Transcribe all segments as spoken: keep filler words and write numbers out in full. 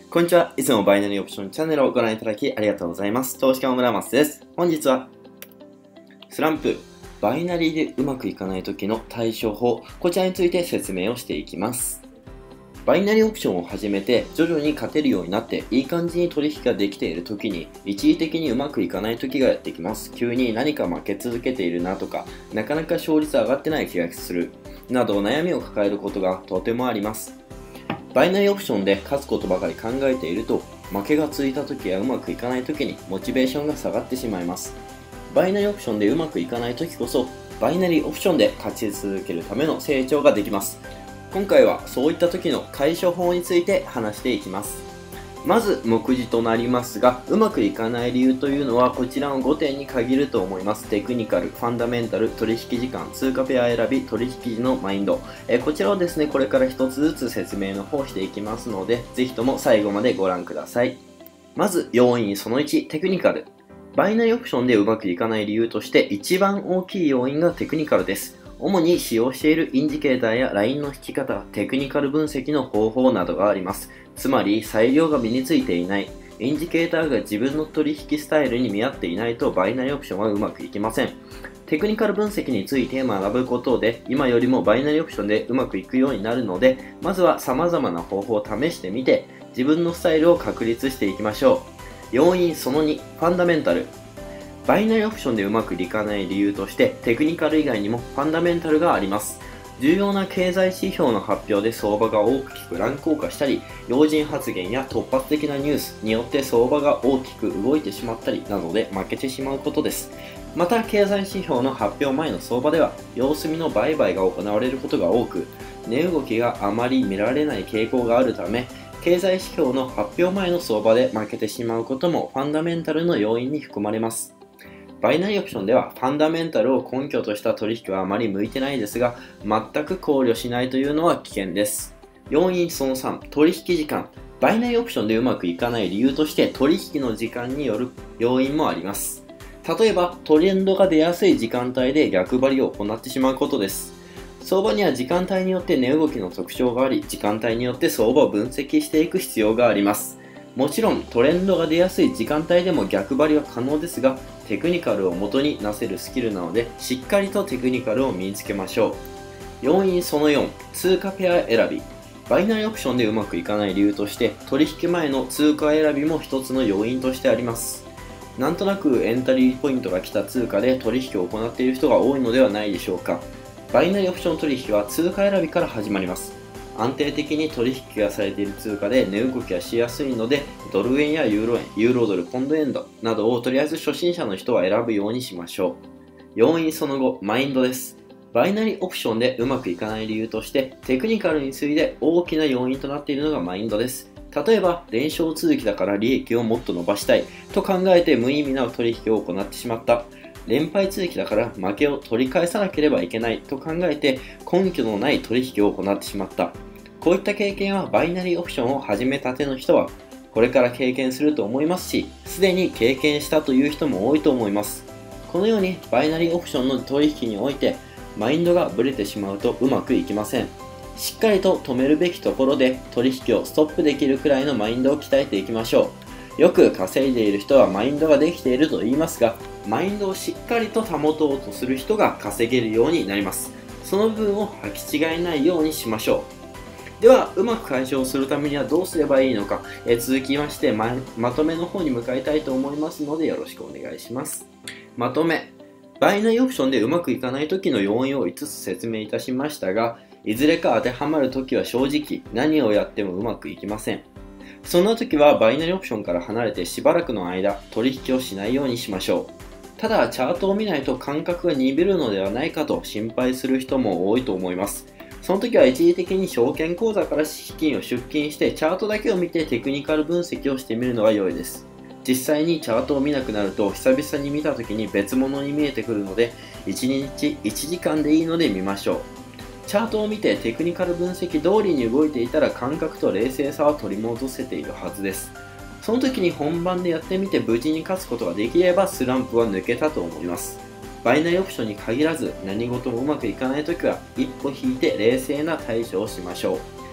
こんにちは。いつもバイナリーオプションチャンネルをご覧いただきありがとうございます。投資家の村松です。本日は、スランプ、バイナリーでうまくいかない時の対処法、こちらについて説明をしていきます。バイナリーオプションを始めて徐々に勝てるようになっていい感じに取引ができている時に一時的にうまくいかない時がやってきます。急に何か負け続けているなとか、なかなか勝率上がってない気がするなど悩みを抱えることがとてもあります。バイナリーオプションで勝つことばかり考えていると負けがついた時やうまくいかない時にモチベーションが下がってしまいます。バイナリーオプションでうまくいかない時こそバイナリーオプションで勝ち続けるための成長ができます。今回はそういった時の対処法について話していきます。まず目次となりますが、うまくいかない理由というのはこちらのごてんに限ると思います。テクニカル、ファンダメンタル、取引時間、通貨ペア選び、取引時のマインド。えこちらをですね、これから一つずつ説明の方していきますので、ぜひとも最後までご覧ください。まず要因そのいち、テクニカル。バイナリーオプションでうまくいかない理由として一番大きい要因がテクニカルです。主に使用しているインジケーターやラインの引き方、テクニカル分析の方法などがあります。つまり、裁量が身についていない、インジケーターが自分の取引スタイルに見合っていないとバイナリーオプションはうまくいきません。テクニカル分析について学ぶことで、今よりもバイナリーオプションでうまくいくようになるので、まずは様々な方法を試してみて、自分のスタイルを確立していきましょう。要因そのに、ファンダメンタル。バイナリーオプションでうまくいかない理由としてテクニカル以外にもファンダメンタルがあります。重要な経済指標の発表で相場が大きく乱高下したり、要人発言や突発的なニュースによって相場が大きく動いてしまったりなどで負けてしまうことです。また経済指標の発表前の相場では様子見の売買が行われることが多く、値動きがあまり見られない傾向があるため、経済指標の発表前の相場で負けてしまうこともファンダメンタルの要因に含まれます。バイナリーオプションではファンダメンタルを根拠とした取引はあまり向いてないですが、全く考慮しないというのは危険です。要因そのさん、取引時間。バイナリーオプションでうまくいかない理由として取引の時間による要因もあります。例えばトレンドが出やすい時間帯で逆張りを行ってしまうことです。相場には時間帯によって値動きの特徴があり、時間帯によって相場を分析していく必要があります。もちろんトレンドが出やすい時間帯でも逆張りは可能ですが、テクニカルを元になせるスキルなので、しっかりとテクニカルを身につけましょう。要因そのよん、通貨ペア選び。バイナリーオプションでうまくいかない理由として、取引前の通貨選びも一つの要因としてあります。なんとなくエントリーポイントが来た通貨で取引を行っている人が多いのではないでしょうか。バイナリーオプション取引は通貨選びから始まります。安定的に取引がされている通貨で値動きがしやすいので、ドル円やユーロ円、ユーロドル、ポンド円ドなどをとりあえず初心者の人は選ぶようにしましょう。要因その後、マインドです。バイナリーオプションでうまくいかない理由として、テクニカルに次いで大きな要因となっているのがマインドです。例えば、連勝続きだから利益をもっと伸ばしたいと考えて無意味な取引を行ってしまった。連敗続きだから負けを取り返さなければいけないと考えて根拠のない取引を行ってしまった。こういった経験はバイナリーオプションを始めたての人はこれから経験すると思いますし、すでに経験したという人も多いと思います。このようにバイナリーオプションの取引においてマインドがブレてしまうとうまくいきません。しっかりと止めるべきところで取引をストップできるくらいのマインドを鍛えていきましょう。よく稼いでいる人はマインドができていると言いますが、マインドをしっかりと保とうとする人が稼げるようになります。その部分を履き違えないようにしましょう。では、うまく解消するためにはどうすればいいのか、え続きましてま、まとめの方に向かいたいと思いますのでよろしくお願いします。まとめ。バイナリーオプションでうまくいかない時の要因をいつつ説明いたしましたが、いずれか当てはまる時は正直何をやってもうまくいきません。そんな時はバイナリーオプションから離れてしばらくの間取引をしないようにしましょう。ただ、チャートを見ないと感覚が鈍るのではないかと心配する人も多いと思います。その時は一時的に証券口座から資金を出金してチャートだけを見てテクニカル分析をしてみるのが良いです。実際にチャートを見なくなると久々に見た時に別物に見えてくるので、いちにちいちじかんでいいので見ましょう。チャートを見てテクニカル分析通りに動いていたら感覚と冷静さは取り戻せているはずです。その時に本番でやってみて無事に勝つことができればスランプは抜けたと思います。バイナリーオプションに限らず何事もうまくいかないときは一歩引いて冷静な対処をしましょう。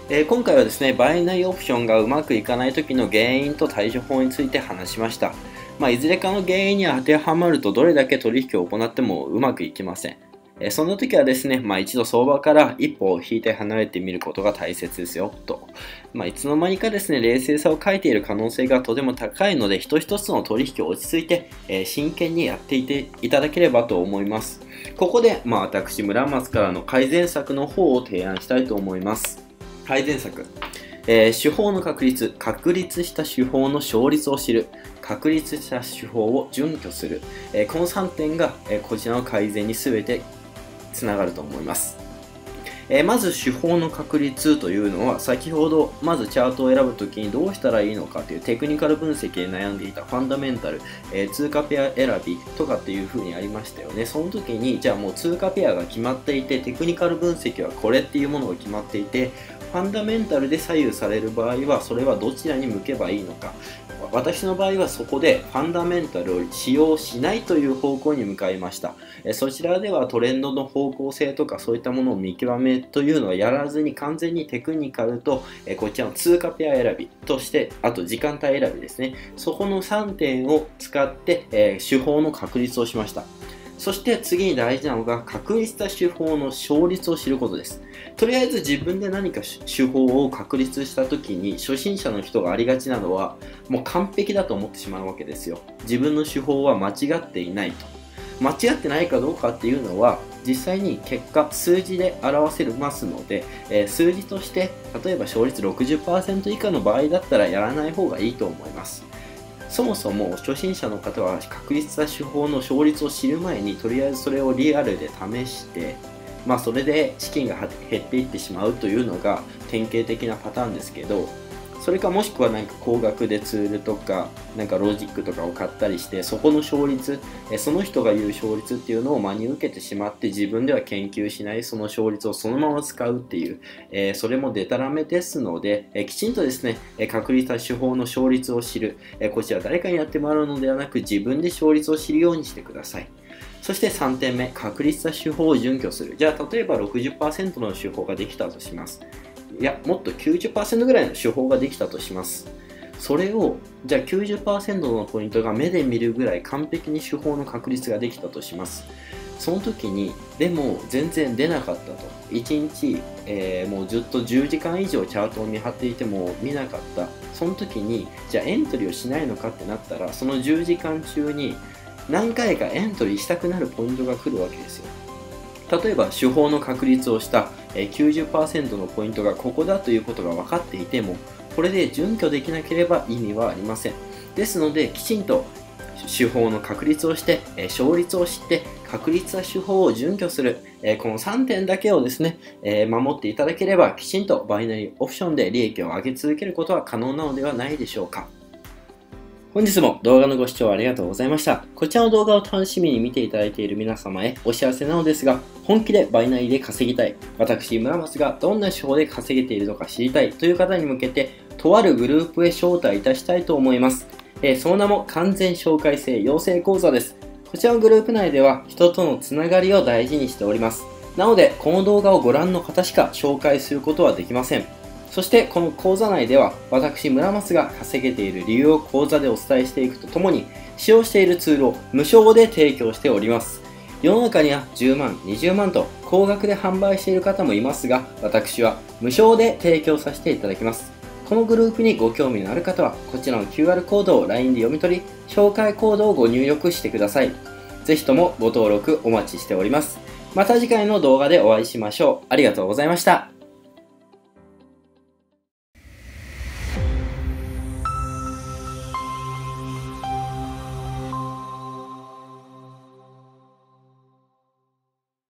えー、今回はですね、バイナリーオプションがうまくいかない時の原因と対処法について話しました。まあ、いずれかの原因に当てはまるとどれだけ取引を行ってもうまくいきません。えー、そんな時はですね、まあ、一度相場から一歩引いて離れてみることが大切ですよと。まあ、いつの間にかですね、冷静さを欠いている可能性がとても高いので、一つ一つの取引を落ち着いて、えー、真剣にやっていていただければと思います。ここで、まあ、私、村松からの改善策の方を提案したいと思います。改善策。えー、手法の確立、確立した手法の勝率を知る、確立した手法を準拠する、えー、このさんてんが、えー、こちらの改善に全てつながると思います。えー、まず手法の確立というのは、先ほどまずチャートを選ぶときにどうしたらいいのかというテクニカル分析で悩んでいたファンダメンタル、えー、通貨ペア選びとかっていう風にありましたよね。その時にじゃあもう通貨ペアが決まっていて、テクニカル分析はこれっていうものが決まっていて、ファンダメンタルで左右される場合はそれはどちらに向けばいいのか。私の場合はそこでファンダメンタルを使用しないという方向に向かいました。そちらではトレンドの方向性とかそういったものを見極めというのはやらずに、完全にテクニカルとこちらの通貨ペア選びとして、あと時間帯選びですね、そこのさんてんを使って手法の確立をしました。そして次に大事なのが、確立した手法の勝率を知ることです。とりあえず自分で何か手法を確立した時に、初心者の人がありがちなのは、もう完璧だと思ってしまうわけですよ。自分の手法は間違っていないと。間違ってないかどうかっていうのは、実際に結果、数字で表せますので、えー、数字として、例えば勝率 ろくじゅっパーセント 以下の場合だったらやらない方がいいと思います。そもそも初心者の方は確立した手法の勝率を知る前に、とりあえずそれをリアルで試して、まあそれで資金が減っていってしまうというのが典型的なパターンですけど、それかもしくはなんか高額でツールとかなんかロジックとかを買ったりして、そこの勝率、その人が言う勝率っていうのを真に受けてしまって、自分では研究しないその勝率をそのまま使うっていう、えー、それもデタラメですので、えー、きちんとですね、確立した手法の勝率を知る、えー、こちら誰かにやってもらうのではなく、自分で勝率を知るようにしてください。そしてさんてんめ、確立した手法を準拠する。じゃあ例えば ろくじゅっパーセント の手法ができたとします。いや、もっと きゅうじゅっパーセント ぐらいの手法ができたとします。それを、じゃあ きゅうじゅっパーセント のポイントが目で見るぐらい完璧に手法の確立ができたとします。その時に、でも全然出なかったと。いちにち、えー、もうずっとじゅうじかん以上チャートを見張っていても見なかった。その時に、じゃあエントリーをしないのかってなったら、そのじゅうじかん中に何回かエントリーしたくなるポイントが来るわけですよ。例えば手法の確立をしたきゅうじゅっパーセント のポイントがここだということが分かっていても、これで準拠できなければ意味はありません。ですので、きちんと手法の確立をして、勝率を知って、確立した手法を準拠する、このさんてんだけをですね、守っていただければ、きちんとバイナリーオプションで利益を上げ続けることは可能なのではないでしょうか。本日も動画のご視聴ありがとうございました。こちらの動画を楽しみに見ていただいている皆様へお知らせなのですが、本気でバイナリーで稼ぎたい、私、村松がどんな手法で稼げているのか知りたいという方に向けて、とあるグループへ招待いたしたいと思います。えー、その名も完全紹介制養成講座です。こちらのグループ内では人とのつながりを大事にしております。なので、この動画をご覧の方しか紹介することはできません。そしてこの講座内では私村松が稼げている理由を講座でお伝えしていくとともに、使用しているツールを無償で提供しております。世の中にはじゅうまん、にじゅうまんと高額で販売している方もいますが、私は無償で提供させていただきます。このグループにご興味のある方はこちらの キューアール コードを ライン で読み取り、紹介コードをご入力してください。ぜひともご登録お待ちしております。また次回の動画でお会いしましょう。ありがとうございました。